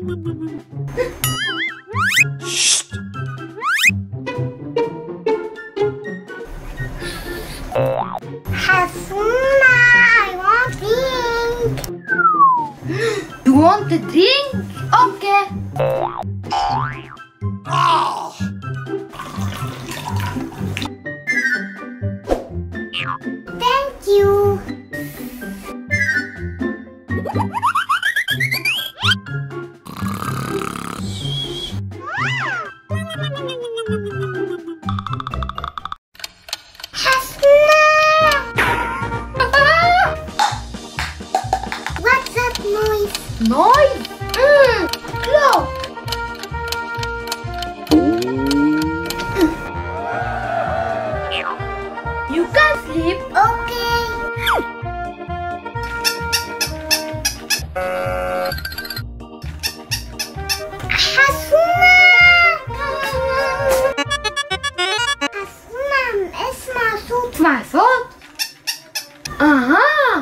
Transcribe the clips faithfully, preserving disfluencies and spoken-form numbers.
Hasouna, I want drink. You want a drink? Okay. Oh. Thank you. What's that noise? Noise? Mm, clock. You can sleep. Okay. Hasouna. Hasouna اسمع صوت. اسمع صوت. اها.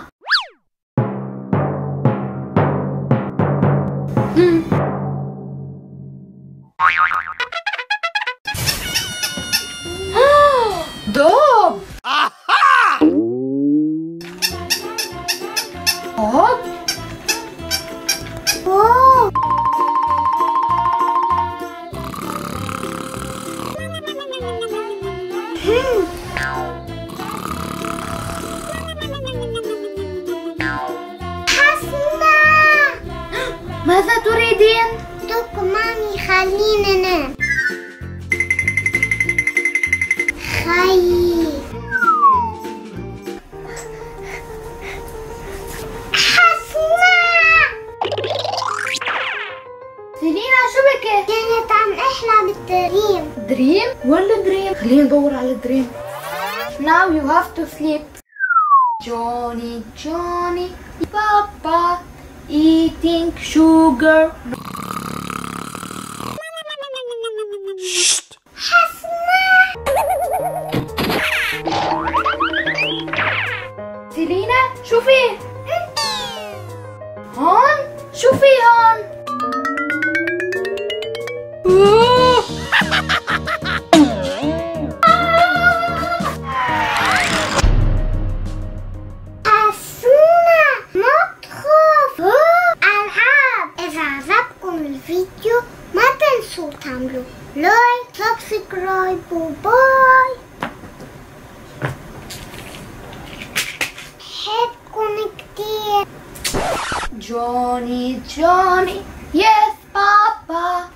دب. هوب. واو. حسنا. ماذا تريدين؟ دوك مامي خلينا ننام. خي. حسنا. سيلينا شو بكي؟ كانت عم احلم بالدريم. دريم؟ ولا دريم؟ خلينا ندور على دريم. Now you have to sleep. Johnny, Johnny, Papa, eating sugar. سيلينا شوفي هون، شوفي هون. حسونا ما تخاف. ألعاب. إذا عجبكم الفيديو ما تنسوا تعملوا لايك سبسكرايب وباي. بحبكم كتير. Johnny, Johnny, yes, Papa.